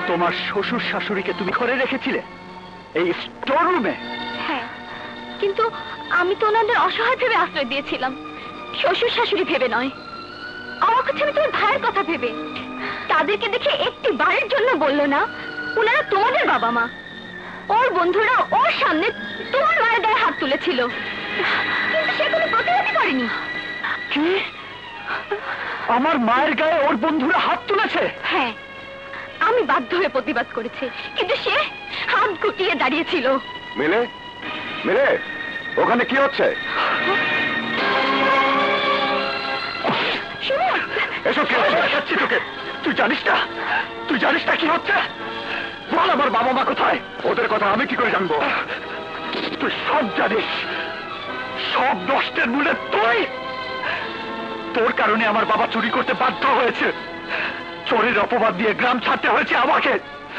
তোমার শ্বশুর শাশুড়িকে তুমি ঘরে রেখেছিলে এই স্টোর রুমে? হ্যাঁ, কিন্তু আমি তো ওনাদের অসহায় ভেবে আশ্রয় দিয়েছিলাম, শ্বশুর শাশুড়ি ভেবে নয়। আমার কাছে আমি তোমার ভাইয়ের কথা ভেবে। তাদেরকে দেখে একটি বারের জন্য বললো না ওনারা তোমাদের বাবা মা। ওর বন্ধুরা ওর সামনে তোমার মায়ের গায়ে হাত তুলেছিল, কিন্তু সে কোনো প্রতিবাদই করেনি। কি? আমার মায়ের গায়ে ওর বন্ধুরা হাত তুলেছে? হ্যাঁ, আমি বাধ্য হয়ে প্রতিবাদ করেছি, কিন্তু সে হাত গুটিয়ে দাঁড়িয়েছিল। মিলে মিলে, ওখানে কি হচ্ছে? এসব কি হচ্ছে তোকে? তুই জানিস না? তুই জানিস না কি হচ্ছে? বল আমার বাবা মা কোথায়? ওদের কথা আমি কি করে জানবো? তুই সব জানিস, সব নষ্টের মূলে তুই। তোর কারণে আমার বাবা চুরি করতে বাধ্য হয়েছে, চোরের অপবাদ দিয়ে গ্রাম ছাড়তে হয়েছে আমাকে।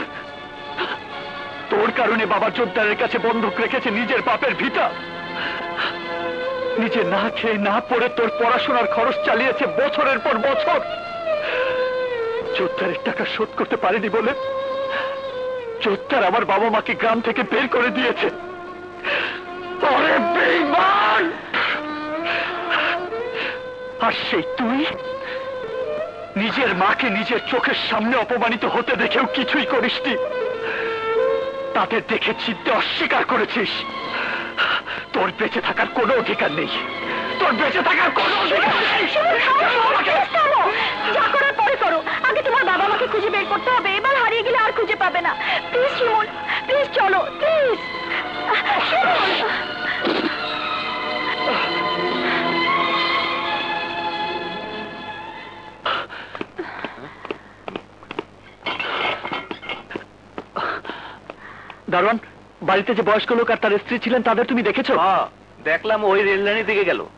তোর কারণে বাবা জোরদারের কাছে বন্দুক রেখেছে নিজের বাপের ভিটা, নিজে না খেয়ে না পড়ে তোর পড়াশোনার খরচ চালিয়েছে বছরের পর বছর। জোরদারের টাকা শোধ করতে পারেনি বলে জোরদার আমার বাবা মাকে গ্রাম থেকে বের করে দিয়েছে। আরে বেঈমান! আর সেই তুই নিজের মাকে নিজের চোখের সামনে অপমানিত হতে দেখেও কিছুই করিসনি, তাদের দেখে চিনতে অস্বীকার করেছিস। তোর বেঁচে থাকার কোনো অধিকার নেই, তোর বেঁচে থাকার কোনো অধিকার নেই। যা করার পরে করো, আগে তোমার বাবা মাকে খুঁজে বের করতে হবে। এবার হারিয়ে গেলে আর খুঁজে পাবে না। প্লিজ শিমুল, প্লিজ চলো, প্লিজ। দারোয়ান, বাড়িতে যে বয়স্ক লোক আর তার স্ত্রী ছিলেন তাদের তুমি দেখেছো? দেখলাম, ওই রেললাইনের দিকে গেল।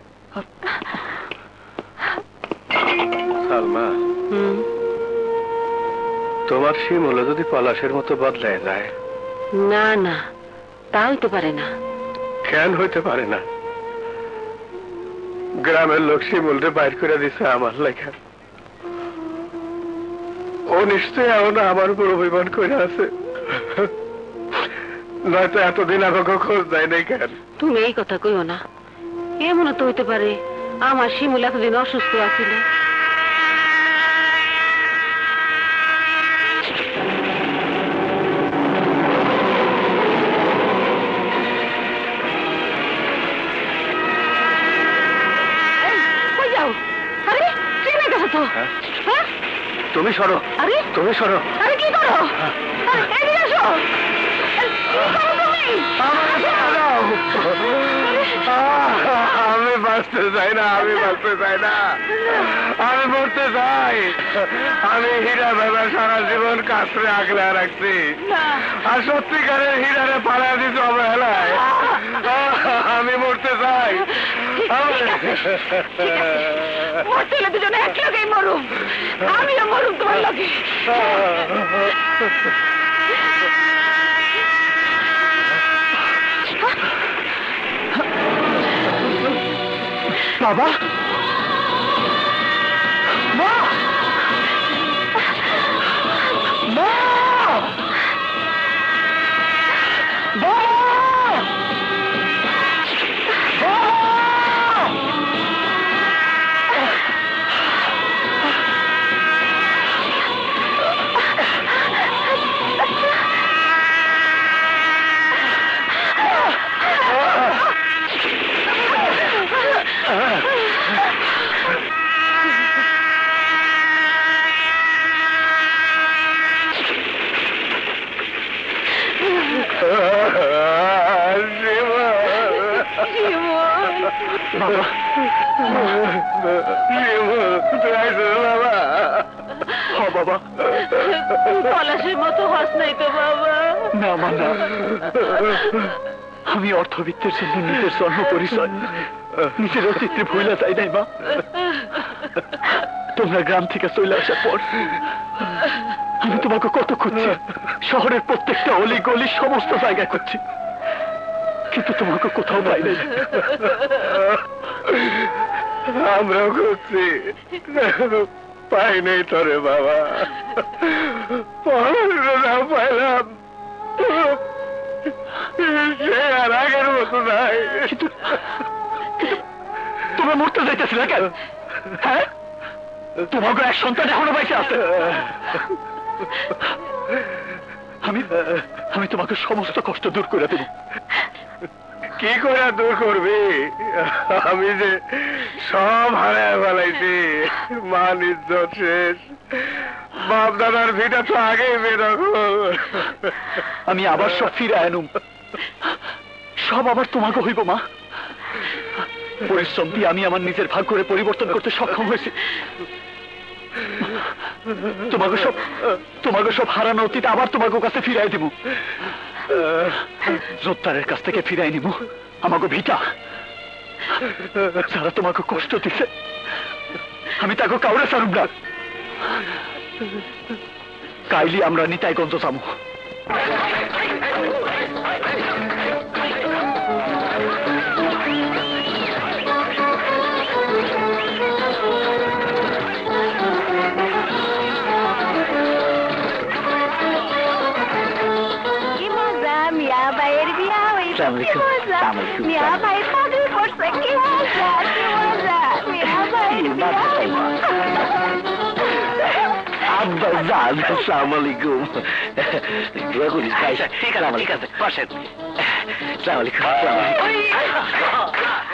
সালমা, তোমার শিমুল যদি পলাশের মতো বদলায় যায়? না না, তা হইতে পারে না। কেন হইতে পারে না? গ্রামের লোক শিমুলরে বাইর করে দিছে আমার লেখা। ও নিশ্চয় এখন আমার উপর অভিমান করে আছে, নয়তো এতদিন আমাকে খোঁজ দেয় নাই কেন? তুমি এই কথা কইও না। এমন তো হইতে পারে আমার শিমুল এতদিন অসুস্থ আছিল। তুমি সরো। আরে তুমি সরো। আরে কি করো? এদিকে আসো। আমি বাঁচতে চাই না, আমি বাঁচতে চাই না, আমি মরতে চাই। আমি হীরা ভেবে সারা জীবন কাছে আগলে রাখছি, আর সত্যিকারের হীরারে পাড়া দিতে অবহেলায় আমি মরতে চাই। দুজনে এক লগেই মরুম, আমিও মরুম তোমার লগে। বাবা, মা, মা, বাবা, পলাশের মতো হস নাই তো বাবা। না মা, না। আমি অর্থবিত্তের জন্য নিজের জন্ম পরিচয়, নিজের অস্তিত্বে ভুলে যাই নাই মা। তোমরা গ্রাম থেকে চলে আসার পর আমি তোমাকে কত খুঁজছি, শহরের প্রত্যেকটা অলি গলি সমস্ত জায়গায় খুঁজছি, কিন্তু তোমাকে কোথাও পাই নাই। আমরাও খুঁজছি, পাই নাই তোরে বাবা, পড়াশোনা পাইলাম সে আর আগের মতো নাই। কিন্তু তোমরা মরতে যাইতেছিল কেন? হ্যাঁ, তোমাকে এক সন্তান এখনো বাইসে আছে। আমি তোমাকে সমস্ত কষ্ট দূর করে দেব। কি করে দূর করবি? আমি যে সব হারায় ফেলাইছি, মান ইজ্জত শেষ, বাপ দাদার ভিটা তো আগেই বেরোল। আমি আবার সব ফিরে আনুম, সব আবার তোমাকে হইব মা। পরিশ্রম দিয়ে আমি আমার নিজের ভাগ্যরে পরিবর্তন করতে সক্ষম হয়েছি। তোমাকে সব হারানো অতীত আবার তোমাকে কাছে ফিরাই দিব। জোত্তারের কাছ থেকে ফিরাই নিব আমাকে ভিটা। যারা তোমাকে কষ্ট দিছে আমি তাকে কাউরে ছাড়ব না। কাইলি আমরা নিতাইগঞ্জ যাবো। আসসালামু আলাইকুম। ঠিক আছে বসেন। আসসালামু আলাইকুম।